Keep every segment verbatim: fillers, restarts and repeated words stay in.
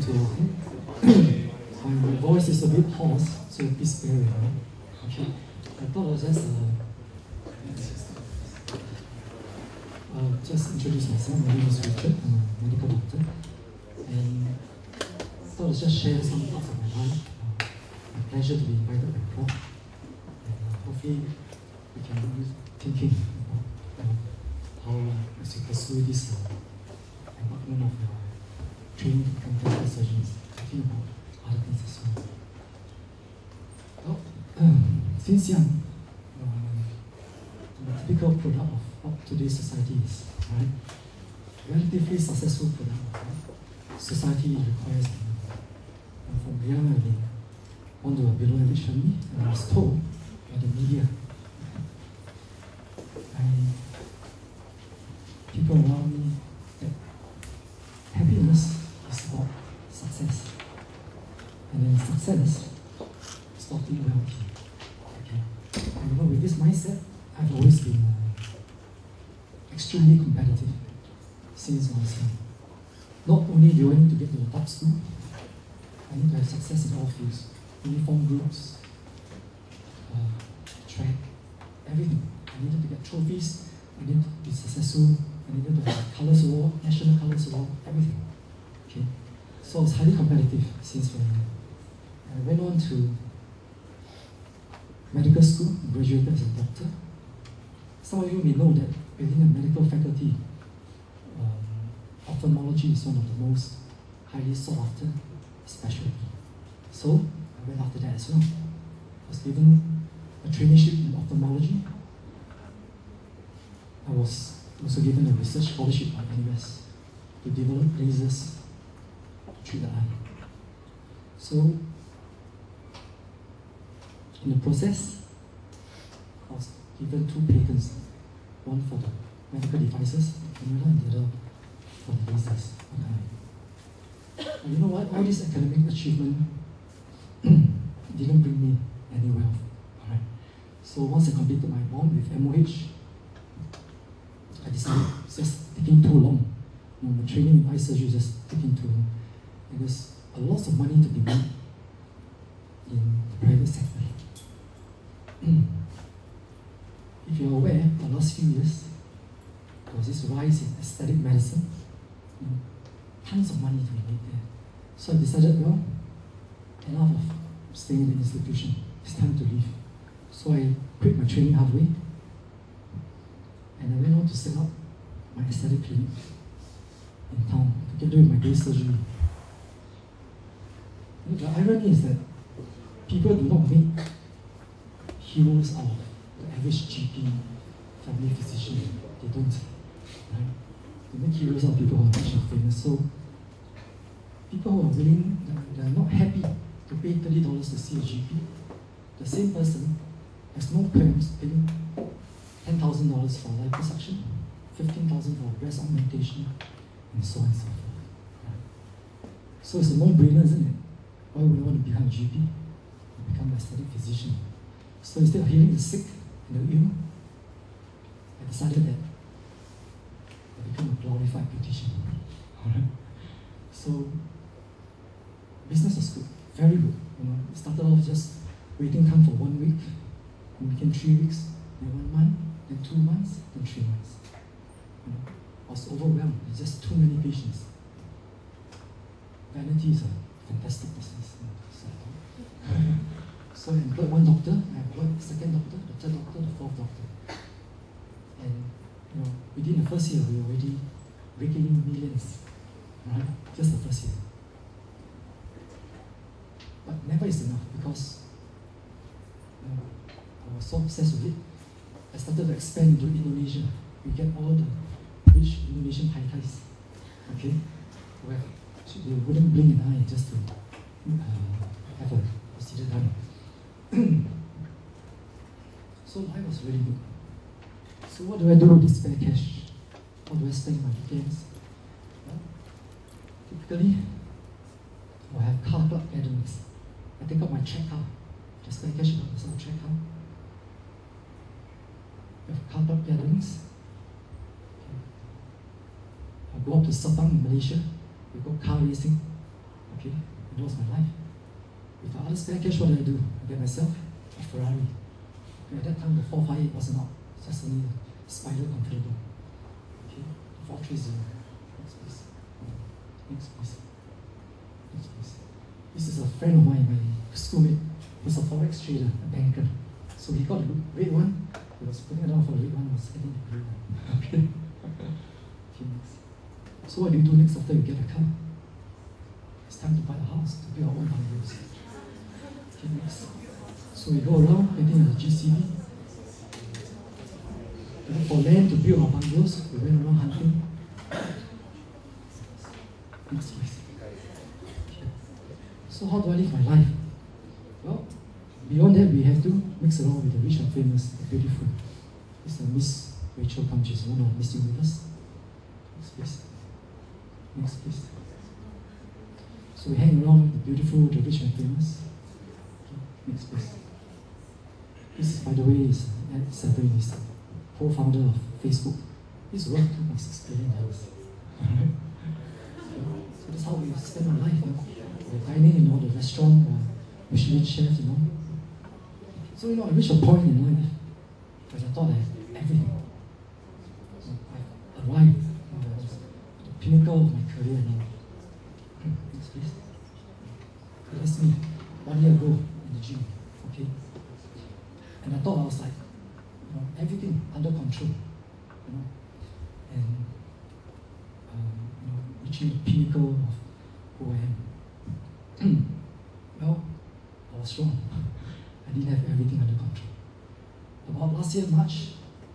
to my, my voice is a bit hoarse, so please bear with me. Okay. I thought I was just uh, uh, just introduce myself. My name is Richard. I'm a medical doctor, and I thought I'd just share some parts of my life. Uh, my pleasure to be invited by Prof. And uh, hopefully we can use thinking about uh, how uh, as we pursue this uh, department of uh, training to become dental surgeons, thinking about other things as well. Well, um, since young, um, the typical product of what today's society is, right? Relatively successful product of what society requires. And from young, I've been born to a below average family, and I was told by the media, and people around me, that happiness is about success. And then success is about being wealthy. Okay. And you know, with this mindset, I've always been uh, extremely competitive since I was young. Not only do I need to get to the top school, I need to have success in all fields. Uniform groups, uh, track, everything. I needed to get trophies, I needed to be successful, I needed to have colours award, national colours award, everything. Okay. So I was highly competitive since very young. I went on to medical school, graduated as a doctor. Some of you may know that within the medical faculty, um, ophthalmology is one of the most highly sought after specialty. So I went after that as well. I was given a traineeship in ophthalmology. I was also given a research scholarship at N U S to develop lasers to treat the eye. So, in the process, I was given two patents, one for the medical devices, and the other for the lasers on the eye. And you know what? All this academic achievement didn't bring me any wealth. Alright. So once I completed my bond with M O H, I decided it's just taking too long. You know, my training in eye surgery is just taking too long. And there's a lot of money to be made in the private sector. If you're aware, the last few years, there was this rise in aesthetic medicine. You know, tons of money to be made there. So I decided, well, enough of staying in the institution. It's time to leave. So I quit my training halfway, and I went on to set up my aesthetic clinic in town together with my day surgery. And the irony is that people do not make heroes out of the average G P, family physician. They don't. Right? They make heroes out of people who are rich and famous. So people who are willing, they are not happy to pay thirty dollars to see a G P. The same person has no qualms paying ten thousand dollars for liposuction, fifteen thousand dollars for breast augmentation, and so on and so forth. Right? So it's a no-brainer, isn't it? Why would I want to become a G P? Become an aesthetic physician. So instead of healing the sick and the ill, I decided that I become a glorified beautician. Alright? So business was good, very good. You know, it started off just waiting time for one week, and became three weeks, then one month, then two months, then three months. You know, I was overwhelmed. There's just too many patients. Vanity is a fantastic business. You know, so, so I employed one doctor, I employed the second doctor, the third doctor, the fourth doctor. And you know, within the first year, we were already raking in millions. Right? Just the first year. But never is enough, because you know, I was so obsessed with it. I started to expand into Indonesia. We get all the rich Indonesian high-ties, okay, where they wouldn't blink an eye just to uh, have a procedure done. So life was really good. So what do I do with this spare cash? How do I spend my weekends? Well, typically, I have car club gatherings. I take out my check car, just spare cash about myself, check car. We have car club gatherings. I go up to Sabang in Malaysia. We go car racing. Okay, and that was my life. With the other spare cash, what did I do? I get myself a Ferrari. Okay, at that time, the four five eight wasn't out. It's just only a Spider convertible. Okay, four three zero. Next please. Next please. Next please. This is a friend of mine, my schoolmate. He's a forex trader, a banker. So he got the red one. He was putting it down for the red one. I was getting the grey one. Okay. Okay, next. So what do you do next after you get a car? It's time to buy a house, to build our own bungalows. Okay, next. So we go around getting the G C B. We look for land to build our bungalows. We went around hunting. Next place. So how do I live my life? Well, beyond that, we have to mix around with the rich and famous, the beautiful. This is Miss Rachel Kam. She's one of the Miss Universe. Next please. Next please. So we hang around with the beautiful, the rich and famous. Okay. Next please. This is, by the way, is Ed Severin, he's the co-founder of Facebook. He's worth two point six billion dollars. Alright? So that's how we spend our life. You know? We're dining in all the restaurant, uh, Michelin chefs, you know. So, you know, I reached a point in life where I thought I had everything. So I arrived at the pinnacle of my career now. Next please. Okay, that's me, one year ago in the gym, okay? And I thought I was like, you know, everything under control, you know, and um, you know, reaching the pinnacle of who I am. Well, I was wrong. I didn't have everything under control. About last year, March,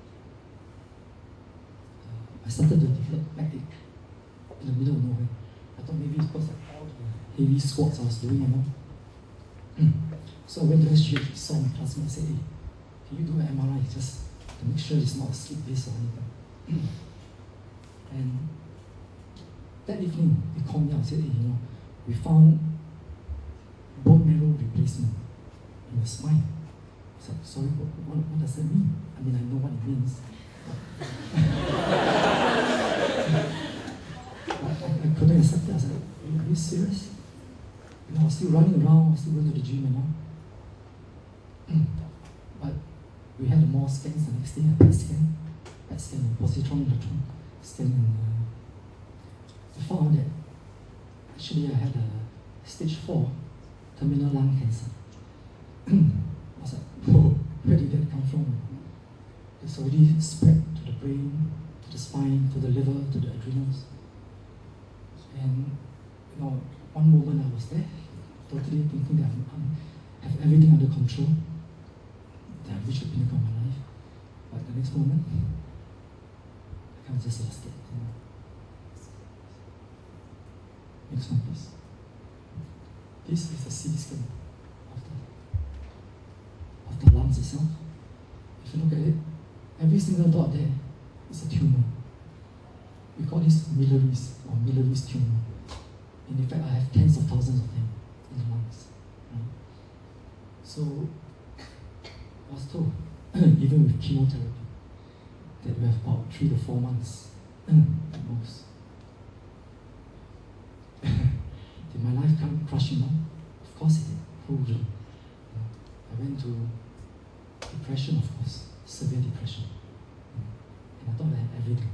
uh, I started to develop backache in the middle of nowhere. I thought maybe it's because of all the heavy squats I was doing and all. So I went to S G H, saw my classmate and said, hey, can you do an M R I just to make sure it's not a slip disc or anything? And that evening, they called me out and said, hey, you know, we found bone marrow replacement in your spine. I said, sorry, what, what, what does that mean? I mean, I know what it means. I, I couldn't accept it. I said, are you serious? You know, I was still running around, I was still going to the gym and all. But we had more scans the next day, a P E T scan, P E T scan, a positron electron scan, and uh, I found that actually I had a stage four terminal lung cancer. I was like, whoa, where did that come from? It's already spread to the brain, to the spine, to the liver, to the adrenals. And you know, one moment I was there, totally thinking that I have everything under control, that I've reached the pinnacle of my life. But the next moment, I kind of just lost it. You know? Next one, please. This is a C T scan of the, of the lungs itself. If you look at it, every single dot there is a tumor. We call this Millery's or Millery's tumor. And in fact, I have tens of thousands of them in the lungs. Right? So, I was told, even with chemotherapy, that we have about three to four months at most. Did my life come crashing down? Of course it did. Probably. I went to depression, of course, severe depression. And I thought I had everything.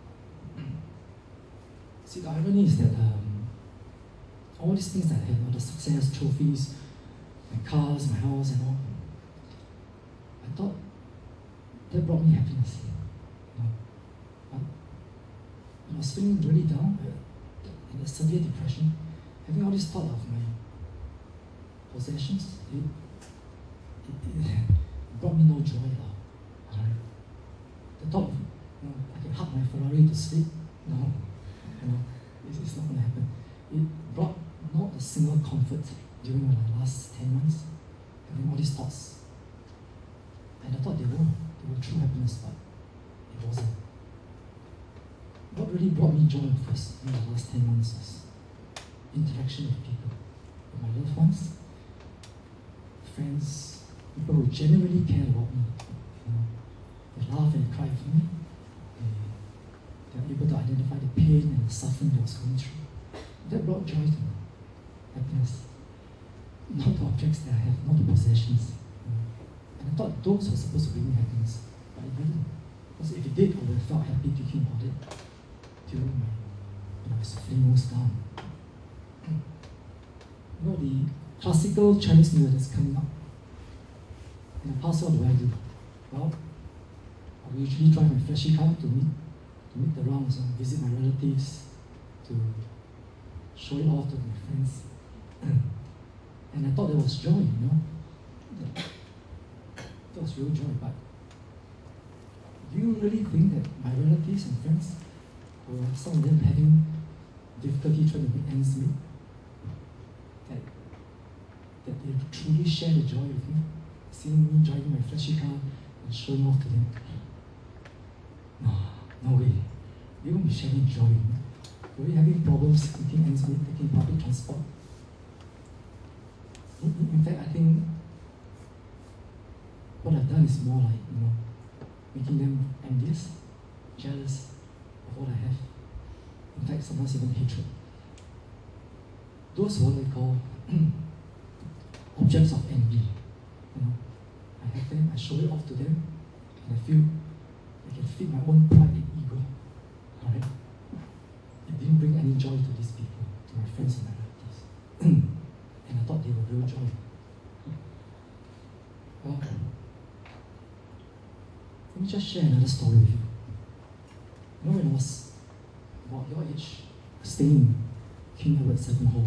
See, the irony is that um, all these things that I had, all the success, trophies, my cars, my house and all, I thought that brought me happiness. You know? But when I was feeling really down, in a severe depression, having all this thought of my possessions, it, it, it brought me no joy at all. Alright? The thought of, you know, I can hug my Ferrari to sleep, no, you know, it's, it's not going to happen. It brought not a single comfort during my last ten months, having all these thoughts. And I thought they were, they were true happiness, but it wasn't. What really brought me joy first in the last ten months was interaction with people, with my loved ones, friends, people who genuinely care about me. You know, they laugh and cry with me. They, they're able to identify the pain and the suffering that I was going through. That brought joy to me. happiness. Not the objects that I have, not the possessions. You know. And I thought those were supposed to bring me happiness, but it didn't. Because if it did, I would have felt happy thinking about it till my, when I was feeling most down. You know, the classical Chinese New Year that's coming up. In the past, what do I do? Well, I will usually drive my flashy car to meet, to make the rounds, and visit my relatives, to show it off to my friends. And I thought that was joy, you know. That, that was real joy, but do you really think that my relatives and friends, or some of them having difficulty trying to make ends meet, that, that they truly share the joy with me, seeing me driving my flashy car and showing off to them? No, no way. They won't be sharing joy with me. They'll be having problems making ends meet, taking public transport. In, in fact, I think what I've done is more like, you know, making them envious, jealous of what I have. In fact, sometimes even hatred. Those are what I call objects of envy. You know, I have them, I show it off to them, and I feel I can feed my own pride and ego. Alright? It didn't bring any joy to these people, to my friends and my relatives. And I thought they were real joy. Well, let me just share another story with you. You know, when I was about your age, staying in King Edward seven Hall,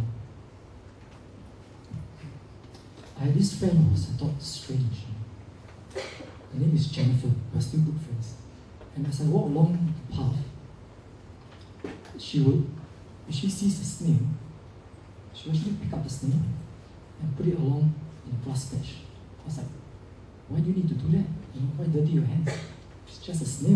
I had this friend who was, I thought, strange. Her name is Jennifer. We're still good friends. And as I walk along the path, she would, if she sees a snail, she would actually pick up the snail and put it along in the grass patch. I was like, why do you need to do that? You know, why dirty your hands? It's just a snail.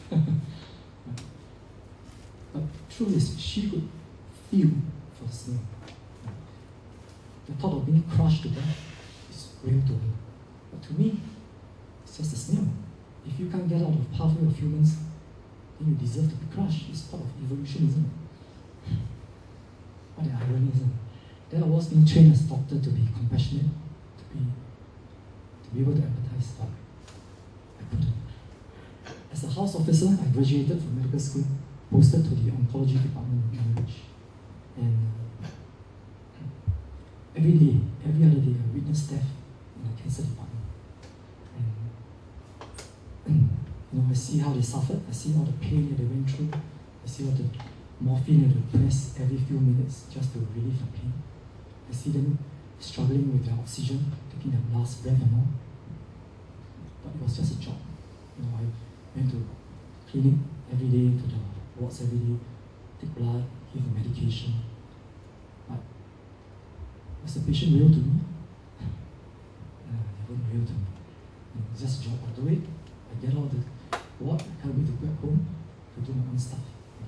But truth is, she could feel for the snail. The thought of being crushed to death is real to her. But to me, it's just a snail. If you can't get out of the pathway of humans, then you deserve to be crushed. It's part of evolution, isn't it? What an irony, isn't it? Then I was being trained as a doctor to be compassionate, to be to be able to empathize, but I couldn't. As a house officer, I graduated from medical school, posted to the oncology department in Cambridge. And uh, every day, every other day, I witnessed death in the cancer department. And you know, I see how they suffered, I see all the pain that they went through, I see all the morphine that they press every few minutes just to relieve the pain. I see them struggling with their oxygen, taking their last breath and all. But it was just a job. You know, I went to clinic every day, to the wards every day, take blood, give the medication. But was the patient real to me? Uh, they weren't real to me. You know, it's just a job. I do it, I get out of the ward, I can't wait to go back home to do my own stuff.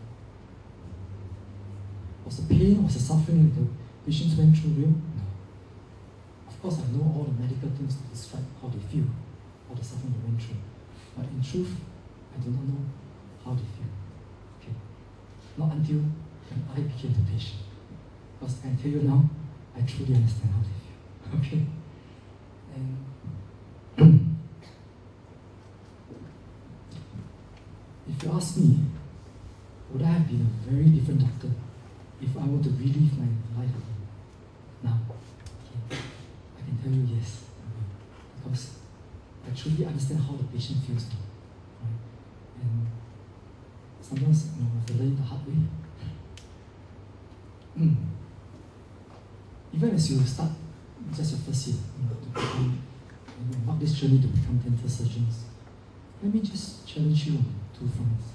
Was the pain, was the suffering that the patients went through real? No. Of course, I know all the medical things to describe how they feel, all the suffering they went through. But in truth, I do not know how they feel. Okay. Not until when I became the patient. Because I can tell you now, I truly understand how they feel. Okay. And if you ask me, would I have been a very different doctor if I were to relive my life again? Now, okay, I can tell you yes, because I truly understand how the patient feels now, right? And sometimes, you know, I have to learn the hard way. Mm. Even as you start just your first year, you know, to become, you know, embark this journey to become dental surgeons, let me just challenge you on two fronts.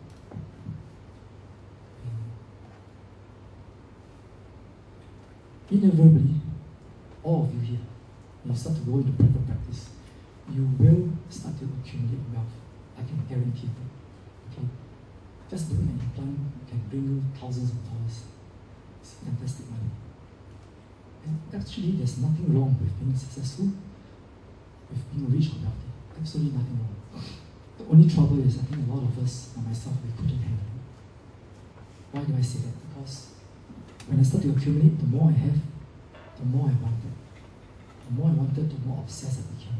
Inevitably, all of you here, when you start to go into private practice, you will start to accumulate wealth. I can guarantee that. Okay? Just doing an implant can bring you thousands of dollars. It's fantastic money. And actually, there's nothing wrong with being successful, with being rich or wealthy. Absolutely nothing wrong. The only trouble is, I think a lot of us, and myself, we couldn't handle it. Why do I say that? Because when I start to accumulate, the more I have, the more I wanted. The more I wanted, the more obsessed I became.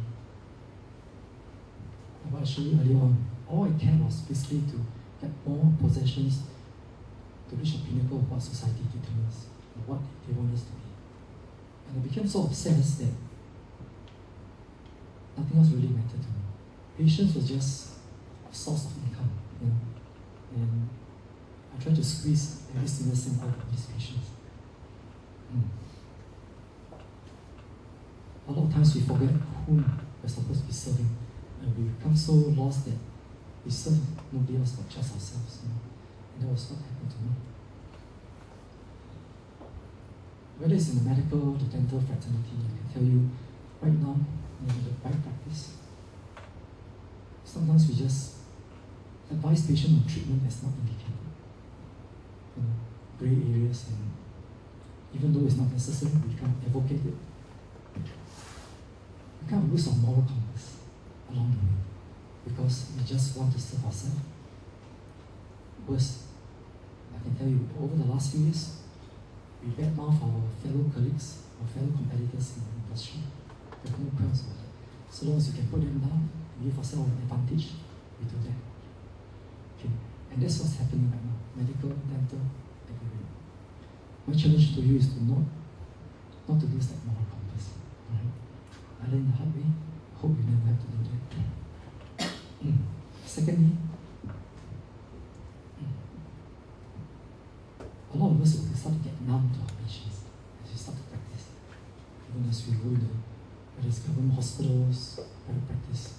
And what I showed you earlier on, all I cared was basically to get more possessions to reach the pinnacle of what society determines, and what they want us to be. And I became so obsessed that nothing else really mattered to me. Patience was just a source of income, you know. And I tried to squeeze every single cent out of these patients. Mm. A lot of times we forget whom we're supposed to be serving, and we become so lost that we serve nobody else but just ourselves. You know? And that was what happened to me. Whether it's in the medical, the dental fraternity, I can tell you right now, in the right practice, sometimes we just advise patient on treatment that's not indicated. You know, grey areas, and even though it's not necessary, we can't advocate it. We can't lose our moral compass along the way because we just want to serve ourselves. Worse, I can tell you, over the last few years, we badmouth our fellow colleagues, our fellow competitors in the industry. We have no qualms about it. So long as you can put them down, give ourselves an advantage, we do that. Okay, and that's what's happening right now. Medical, dental, everywhere. My challenge to you is to not, not to lose that moral compass. Alright? I learned the hard way. I hope you never have to do that. Secondly, a lot of us will start to get numb to our patients as we start to practice. Even as we go to whether it's government hospitals, private practice.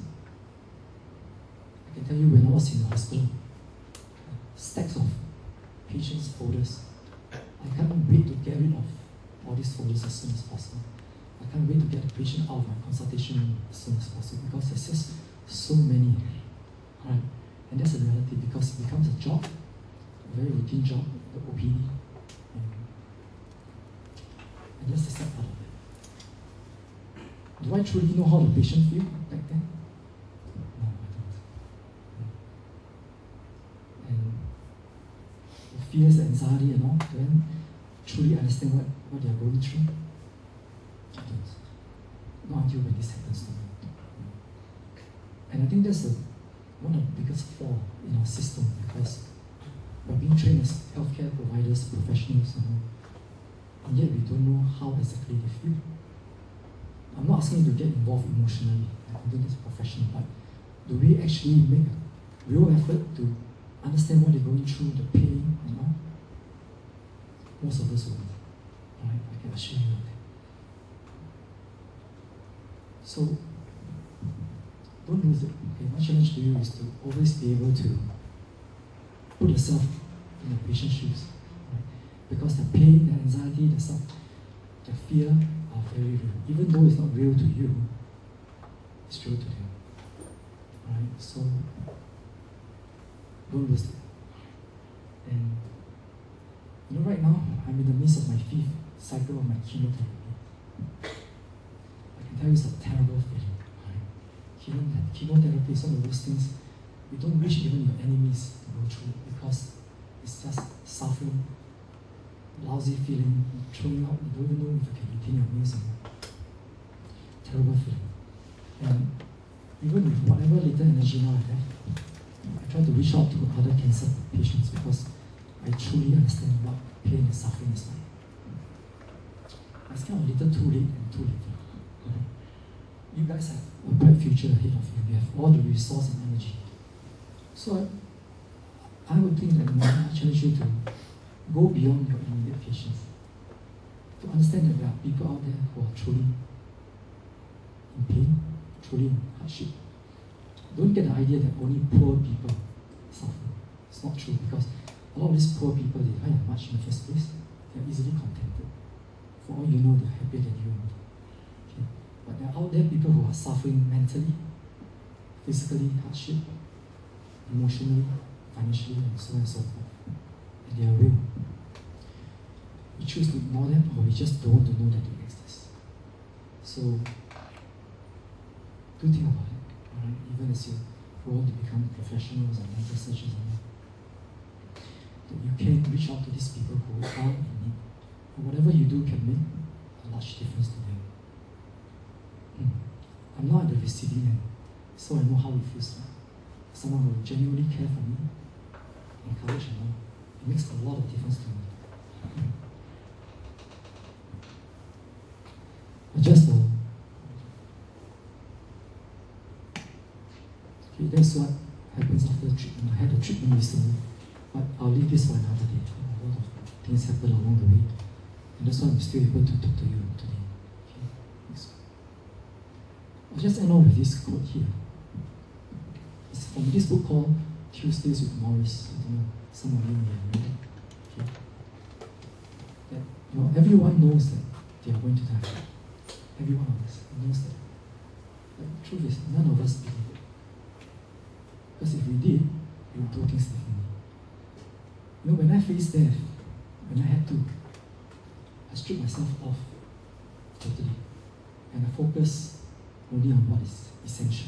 I can tell you when I was in the hospital, stacks of patients' folders. I can't wait to get rid of all these folders as soon as possible. I can't wait to get the patient out of my consultation room as soon as possible because there's just so many. Right? And that's a reality because it becomes a job, a very routine job, the O P D. And, and that's the sad part of it. Do I truly know how the patient feel back then? No, I don't. And the fears, the anxiety and all, do I truly understand what, what they are going through? I don't. Not until when this happens to me. And I think that's the, one of the biggest flaws in our system because we're being trained as healthcare providers, professionals, you know, and yet we don't know how exactly they feel. I'm not asking you to get involved emotionally. I think it's professional, but do we actually make a real effort to understand what they're going through, the pain and all? Most of us won't. Right? I can assure you of that. So don't lose it. Okay, my challenge to you is to always be able to put yourself in the patient's shoes. Right? Because the pain, the anxiety, the stuff, the fear are very real. Even though it's not real to you, it's real to them. Right? So don't lose it. And you know, right now I'm in the midst of my fifth cycle of my chemotherapy. I can tell you it's a terrible feeling. Chemotherapy is one of those things you don't wish even your enemies to go through because it's just suffering, lousy feeling, throwing out, you don't even know if you can retain your meals anymore. Terrible feeling. And even with whatever little energy now I have, I try to reach out to other cancer patients because I truly understand what pain and suffering is like. It's kind of a little too late and too little. Right? You guys have a bright future ahead of you. You have all the resource and energy. So I, I would think that I challenge you to go beyond your immediate patients. To understand that there are people out there who are truly in pain, truly in hardship. Don't get the idea that only poor people suffer. It's not true because a lot of these poor people, they don't have much in the first place. They're easily contented. For all you know, they're happier than you. Okay? But there are out there people who are suffering mentally, physically, hardship, emotionally, financially, and so on and so forth. And they are real. We choose to ignore them, or we just don't want to know that they exist. So, do think about it, alright? Even as you go on to become professionals and dental surgeons and all. That you can reach out to these people who are in need. And whatever you do can make a a large difference to them. Mm. I'm not at the receiving end, so I know how it feels like. Someone who genuinely care for me, encourage and all. It makes a lot of difference to me. Mm. But just uh, okay, that's what happens after treatment. I had a treatment recently, but I'll leave this for another day. A lot of things happen along the way, and that's why I'm still able to talk to you today. Okay, next one. I'll just end on with this quote here. It's from this book called Tuesdays with Morris. I don't know, some of you may have read it. Okay. That, you know, everyone knows that they are going to die. Every one of us knows that. But the truth is, none of us believe it. Because if we did, we would do things differently. You know, when I faced death, when I had to, I stripped myself off totally. And I focus only on what is essential.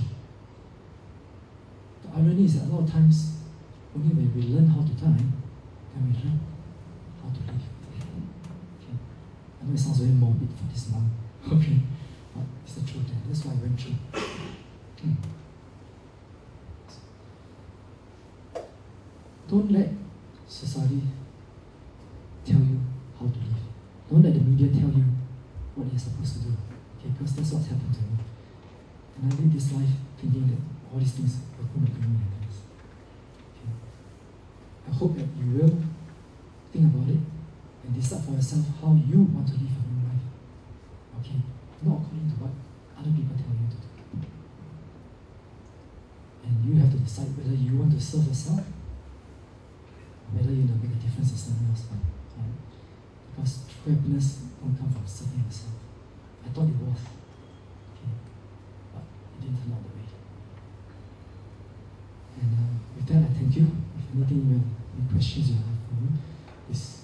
The irony is that a lot of times, only when we learn how to die, then we learn how to live. Okay. I know it sounds very morbid for this month. Okay, but it's the truth then. That's what I went through. Hmm. Don't let society tell you how to live. Don't let the media tell you what you're supposed to do. Okay, because that's what's happened to me. And I live this life thinking that all these things are going to bring me happiness. Okay. I hope that you will think about it and decide for yourself how you want to live your own life. Okay, not according to what other people tell you to do. And you have to decide whether you want to serve yourself or whether you want to make a difference in someone else's life. Right? Because true happiness don't come from serving yourself. I thought it was. Okay. But it didn't turn out the way. And uh, with that, I thank you. If anything, you have any questions you have for me, please